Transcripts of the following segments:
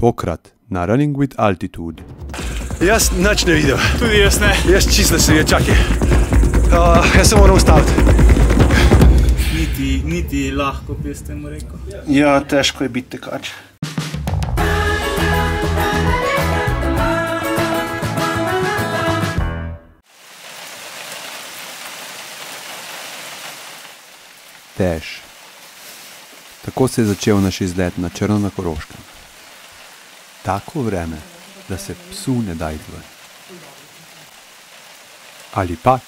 Tokrat na Running with Altitude. Jaz nič ne videl. Tudi jaz ne. Jaz čisto se je, čakaj. Jaz se moram ustaviti. Niti lahko, bi ste mu rekel. Ja, težko je biti tekač. Tež. Tako se je začel naš izlet na Črno na Koroškem. Tako vreme, da se psu ne da iti ven. Ali pač?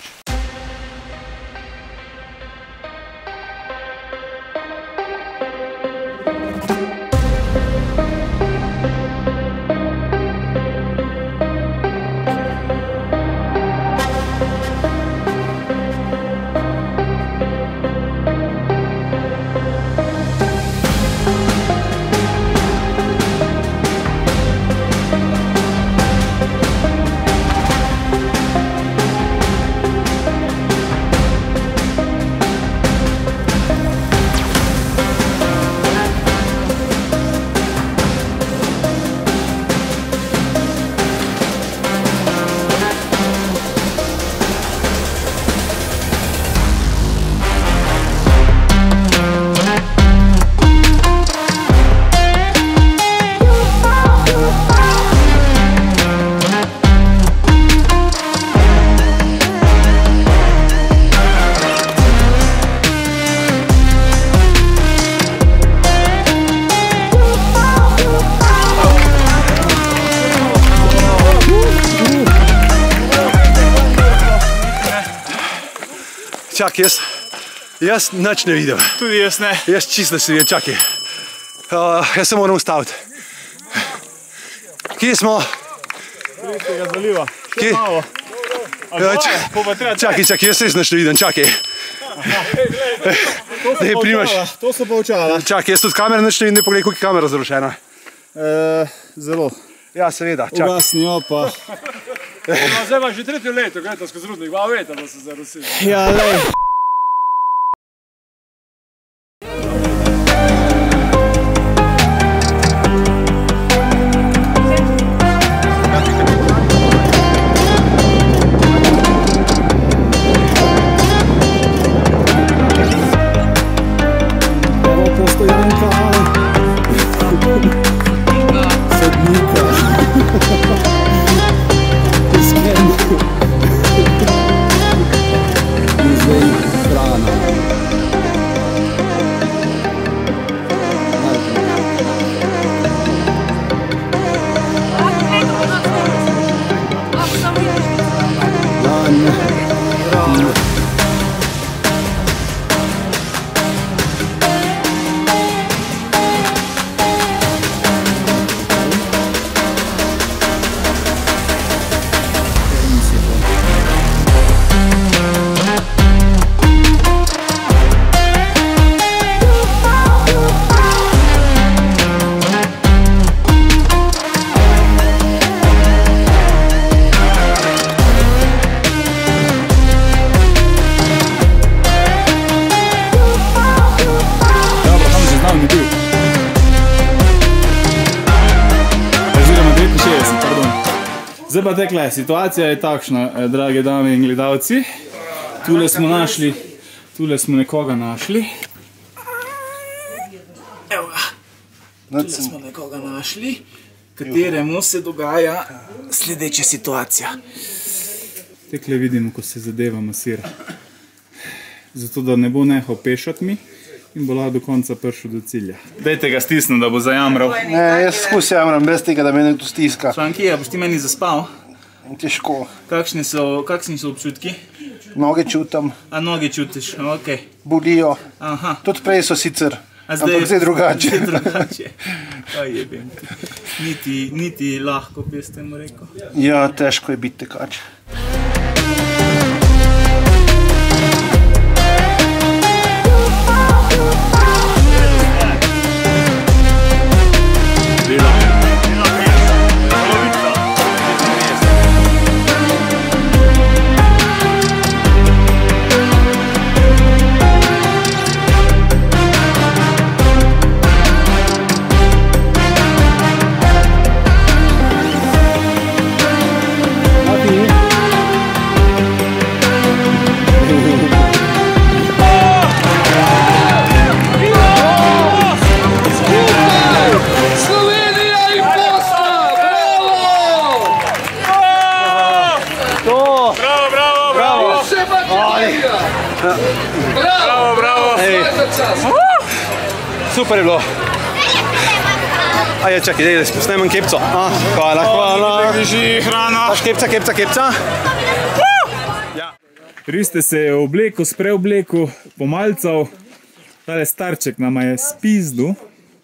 Čakaj, jaz nič ne videl. Tudi jaz ne. Jaz čisto se je, čakaj. Jaz se moram ustaviti. Kje smo? Tretjega zaliva. Kje? Čakaj, jaz res nič ne vidim, čakaj. To so pa očala. Čakaj, jaz tudi kamera nič ne vidim, ne pogledaj, koliko je kamera zrušena. Zelo. Ja, seveda, čakaj. Ugasnijo pa. Zdaj imaš že tretje leto, gledajte skozi rudnik, dva veta, da se zarosili. Ja, lej. Zdaj pa tekle, situacija je takšna, drage dame in gledalci. Tule smo nekoga našli. Evo ga. Tule smo nekoga našli, kateremu se dogaja sledeča situacija. Tekle vidimo, ko se zadeva masira. Zato, da ne bo nehal pešati mi in bo lahko do konca prišel do cilja. Dajte ga stisniti, da bo zajamral. Ne, jaz skozi jamram, brez tega, da me nekdo stiska. Franki, a boš ti meni zaspal? Težko. Kakšni so občutki? Noge čutam. A noge čutiš, okej. Bolijo. Aha. Tudi prej so sicer, ampak zdaj drugače. Zdaj drugače. Kaj jebem ti. Niti lahko, bi ste mu rekel. Ja, težko je biti tekač. Super je bilo. Ajde, čakaj, da snemem kepco. Hvala, hvala. Drži hrana. Daš kepca. Riste se je oblekel, spreoblekel, pomalcal. Tale starček nama je spizdu.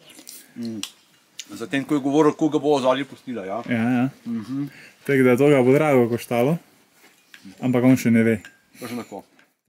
Zatem, ko je govoril, ko ga bo ozadje pustila, ja. Ja. Tako da to ga bo drago koštalo. Ampak on še ne ve. To že tako.